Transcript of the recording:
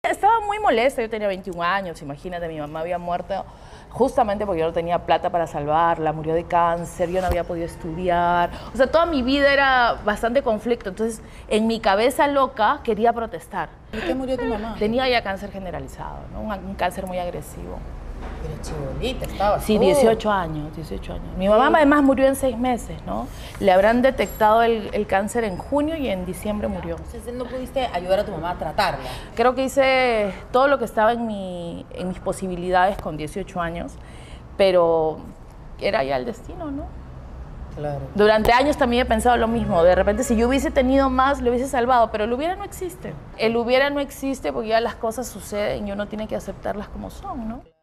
Estaba muy molesta, yo tenía 21 años, imagínate, mi mamá había muerto justamente porque yo no tenía plata para salvarla, murió de cáncer, yo no había podido estudiar, o sea, toda mi vida era bastante conflicto, entonces en mi cabeza loca quería protestar. ¿Por qué murió tu mamá? Tenía ya cáncer generalizado, ¿no? Un cáncer muy agresivo. Pero chibolita, estaba. Sí, 18 años, 18 años. Mi mamá además murió en 6 meses, ¿no? Le habrán detectado el cáncer en junio y en diciembre murió. Entonces no pudiste ayudar a tu mamá a tratarla. Creo que hice todo lo que estaba en mis posibilidades con 18 años, pero era ya el destino, ¿no? Claro. Durante años también he pensado lo mismo. De repente, si yo hubiese tenido más, lo hubiese salvado, pero el hubiera no existe. El hubiera no existe porque ya las cosas suceden y uno tiene que aceptarlas como son, ¿no?